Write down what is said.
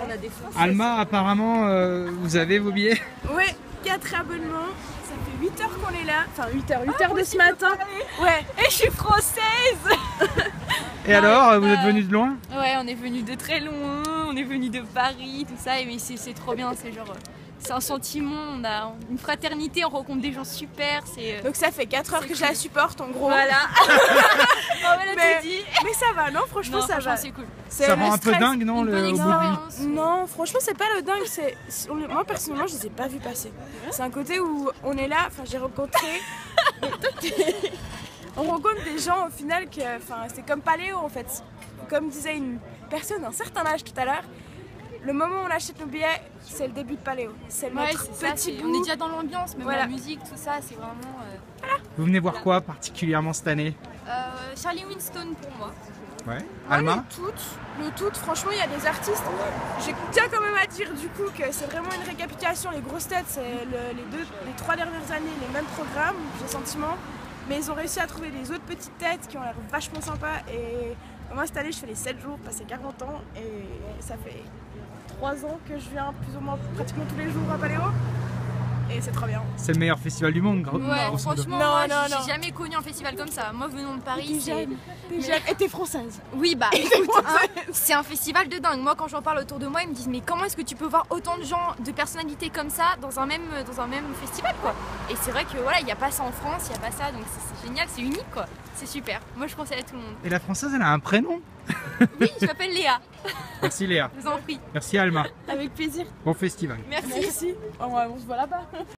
a des Français. Alma, apparemment, vous avez vos billets? Ouais, 4 abonnements. Ça fait 8 heures qu'on est là. Enfin 8 heures de ce matin. Ouais. Et je suis française. Et alors, vous êtes venus de loin? Ouais, on est venus de très loin, on est venus de Paris, tout ça, mais c'est trop bien, c'est genre... C'est un sentiment, on a une fraternité, on rencontre des gens super, c'est... Donc ça fait 4 heures que je la supporte en gros. Voilà. Mais ça va, non franchement ça va. C'est cool. Ça rend un peu dingue, non, Une bonne au bout de expérience. Non, franchement c'est pas le dingue, moi personnellement je les ai pas vus passer. C'est un côté où on est là, enfin j'ai rencontré... On rencontre des gens au final que, enfin c'est comme Paléo en fait. Comme disait une personne d'un certain âge tout à l'heure, le moment où on achète nos billets, c'est le début de Paléo. C'est notre petit bout. On est déjà dans l'ambiance, même Voilà. la musique, tout ça, c'est vraiment... Vous venez voir quoi particulièrement cette année? Charlie Winston pour moi. Ouais. Alma? Le tout, franchement il y a des artistes. Je tiens quand même à dire du coup que c'est vraiment une récapitulation. Les grosses têtes, c'est les 3 dernières années les mêmes programmes, j'ai le sentiment. Mais ils ont réussi à trouver des autres petites têtes qui ont l'air vachement sympas. Et moi cette année je fais les 7 jours, passé 40 ans. Et ça fait 3 ans que je viens plus ou moins pratiquement tous les jours à Paléo. Et c'est trop bien. C'est le meilleur festival du monde, Ouais, grosso modo. franchement, Non, moi, non, non. j'ai jamais connu un festival comme ça. Moi, venant de Paris, c'est... Et t'es française. Oui, bah écoute, hein, c'est un festival de dingue. Moi, quand j'en parle autour de moi, ils me disent mais comment est-ce que tu peux voir autant de gens, de personnalités comme ça dans un même festival, quoi. Et c'est vrai que voilà, il n'y a pas ça en France, il n'y a pas ça, donc c'est génial, c'est unique, quoi. C'est super. Moi, je conseille à tout le monde. Et la française, elle a un prénom? Oui, je m'appelle Léa. Merci Léa. Je vous en prie. Merci Alma. Avec plaisir. Bon festival. Merci. Merci. On se voit là-bas.